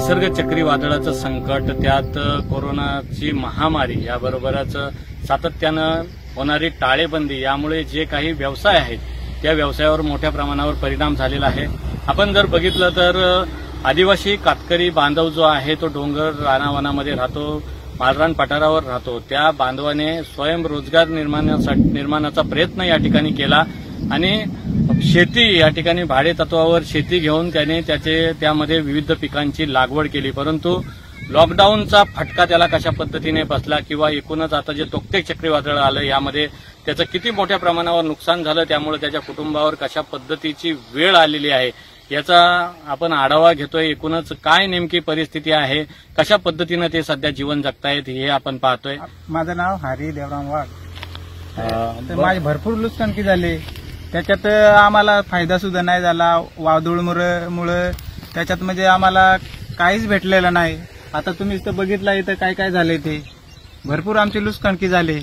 निसर्ग चक्रीवादळाचं संकट, त्यात कोरोनाची महामारी, याबरोबरच सातत्यानं होणारी टाळेबंदी, यामुळे जे काही व्यवसाय आहेत त्या व्यवसायावर मोठ्या प्रमाणावर परिणाम झालेला आहे। आपण जर बघितलं तर आदिवासी कातकरी बांधव जो आहे तो डोंगर रानावनामध्ये राहतो, मालरान पठारावर राहतो। त्या बांधवाने स्वयंरोजगार निर्माणाचा प्रयत्न या ठिकाणी केला आणि शेती या ठिकाणी भाडे तत्वावर शेती घेऊन त्याने त्यामध्ये विविध पिकांची लागवड केली। परंतु लॉकडाऊनचा फटका त्याला कशा पद्धतीने बसला किंवा एकूणच आता जे तोक्ते चक्रीवादळ आलं यामध्ये त्याचं किती मोठ्या प्रमाणावर नुकसान झालं, त्यामुळे त्याच्या कुटुंबावर कशा पद्धतीची वेळ आलेली आहे याचा आपण आढावा घेतोय। एकूणच काय नेमकी परिस्थिती आहे, कशा पद्धतीने ते सध्या जीवन जगतायत हे आपण पाहतोय। माझं नाव हरी देवराम वाघ। माझे भरपूर नुकसान झाले, त्याच्यात आम्हाला फायदा सुद्धा नाही झाला। वादळमुळे त्याच्यात म्हणजे आम्हाला काहीच भेटलेलं नाही। आता तुम्ही इथं बघितलं इथं काय काय झाले, ते भरपूर आमचे नुकसानकी झाले।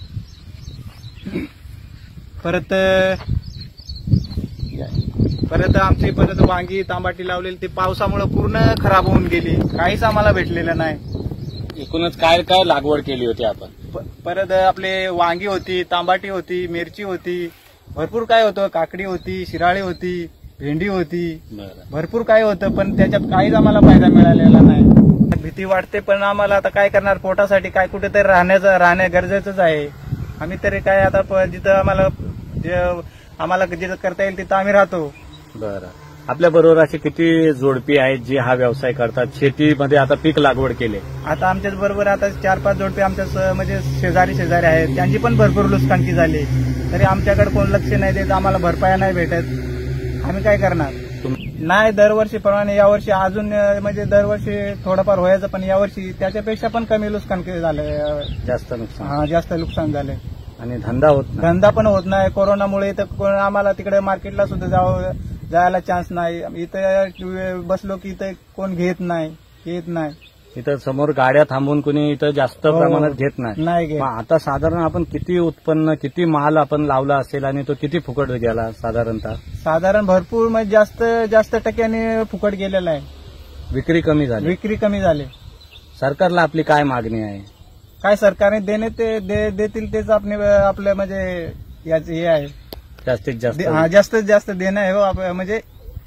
परत आमची वांगी तांबाटी लावलेली ते पावसामुळे पूर्ण खराब होऊन गेली, काहीच आम्हाला भेटलेलं नाही। एकूणच काय काय लागवड केली होती आपण? परत आपले वांगी होती, तांबाटी होती, मिरची होती, भरपूर काय होतं, काकडी होती, शिराळी होती, भेंडी होती, भरपूर काय होतं, पण त्याच्यात काहीच आम्हाला फायदा मिळालेला नाही। भीती वाटते, पण आम्हाला आता काय करणार, पोटासाठी काय कुठेतरी राहणं गरजेचंच आहे। आम्ही तरी काय आता जिथं आम्हाला जिथं करता येईल तिथं आम्ही राहतो। बरं, आपल्या बरोबर असे किती जोडपी आहेत जे हा व्यवसाय करतात, शेतीमध्ये आता पीक लागवड केले? आता आमच्याच बरोबर आता 4-5 जोडपी आमच्या म्हणजे शेजारी आहेत, त्यांची पण भरपूर नुकसानकी झाली, तरी आमच्याकडे कोण लक्ष नाही देत, आम्हाला भरपाया नाही भेटत। आम्ही काय करणार? नाही, दरवर्षीप्रमाणे यावर्षी अजून म्हणजे दरवर्षी थोडंफार व्हायचं, पण यावर्षी त्याच्यापेक्षा पण कमी नुकसान झालं, जास्त नुकसान। जास्त नुकसान झाले आणि धंदा पण होत नाही। कोरोनामुळे इथं आम्हाला तिकडे मार्केटला सुद्धा जायला चान्स नाही। इथं बसलो की इथं कोण घेत नाही। इथं समोर गाड्या थांबून कोणी इथं जास्त प्रमाणात घेत नाही। आता साधारण आपण किती उत्पन्न, किती माल आपण लावला असेल आणि तो किती फुकट गेला साधारणतः? साधारण भरपूर म्हणजे जास्त टक्क्याने फुकट गेलेला आहे। विक्री कमी झाली। सरकारला आपली काय मागणी आहे? काय सरकारने देतील तेच आपलं म्हणजे हे आहे, जास्तीत जास्त देणं आहे, म्हणजे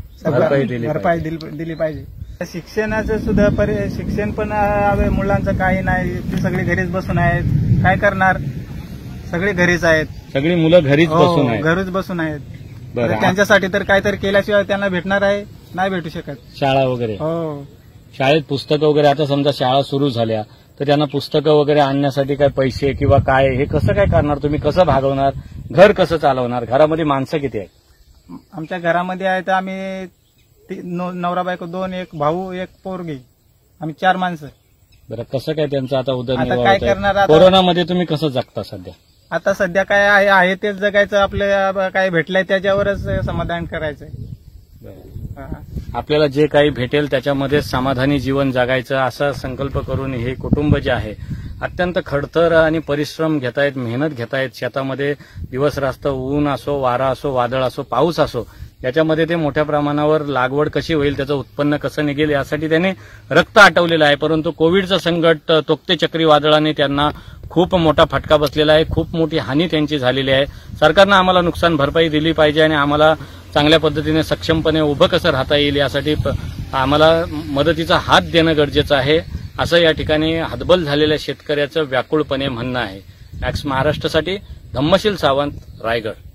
भरपाई दिली पाहिजे। शिक्षणाचं सुद्धा शिक्षण पण मुलांचं काही नाही, ते सगळे घरीच बसून आहेत, काय करणार, सगळे घरीच आहेत, सगळी मुलं घरीच बसून आहेत। त्यांच्यासाठी तर काहीतरी केल्याशिवाय त्यांना भेटणार आहे, नाही भेटू शकत। शाळा वगैरे, हो, शाळेत पुस्तकं वगैरे, आता समजा शाळा सुरू झाल्या तर त्यांना पुस्तकं वगैरे आणण्यासाठी काय पैसे किंवा काय, हे कसं काय करणार तुम्ही? कसं भागवणार? घर कसं चालवणार? घरामध्ये माणसं किती आहेत? आमच्या घरामध्ये आहेत आम्ही नवरा बायको 2, एक भाऊ, एक पोरगी, आम्ही 4 माणसं। बरं, कसं काय त्यांचं आता उदरनिर्वाह काय करणार? कोरोनामध्ये तुम्ही कसं जगता सध्या? आता सध्या काय आहे तेच जगायचं, आपलं काय भेटलंय त्याच्यावरच समाधान करायचंय। आपल्याला जे काही भेटेल त्याच्यामध्ये समाधानी जीवन जगायचं असा संकल्प करून हे कुटुंब जे आहे अत्यंत खडतर आणि परिश्रम घेतायत, मेहनत घेतायत शेतामध्ये। दिवस रास्त ऊन असो, वारा असो, वादळ असो, पाऊस असो, याच्यामध्ये ते मोठ्या प्रमाणावर लागवड कशी होईल, त्याचं उत्पन्न कसं निघेल यासाठी त्याने रक्त आटवलेलं आहे। परंतु कोविडचं संकट, तोक्ते चक्रीवादळाने त्यांना खूप मोठा फटका बसलेला आहे, खूप मोठी हानी त्यांची झालेली आहे। सरकारनं आम्हाला नुकसान भरपाई दिली पाहिजे आणि आम्हाला चांगल्या पद्धतीने सक्षमपणे उभं कसं राहता येईल यासाठी आम्हाला मदतीचा हात देणं गरजेचं आहे, असं या ठिकाणी हतबल झालेल्या शेतकऱ्याचं व्याकुळपणे म्हणणं आहे। मॅक्स महाराष्ट्रासाठी धम्मशील सावंत, रायगड।